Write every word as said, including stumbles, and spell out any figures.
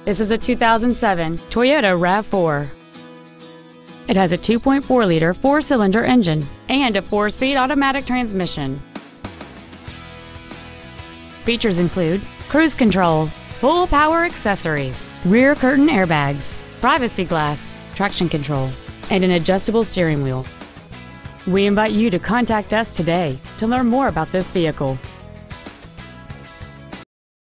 This is a two thousand seven Toyota RAV four. It has a two point four liter four-cylinder engine and a four-speed automatic transmission. Features include cruise control, full power accessories, rear curtain airbags, privacy glass, traction control, and an adjustable steering wheel. We invite you to contact us today to learn more about this vehicle.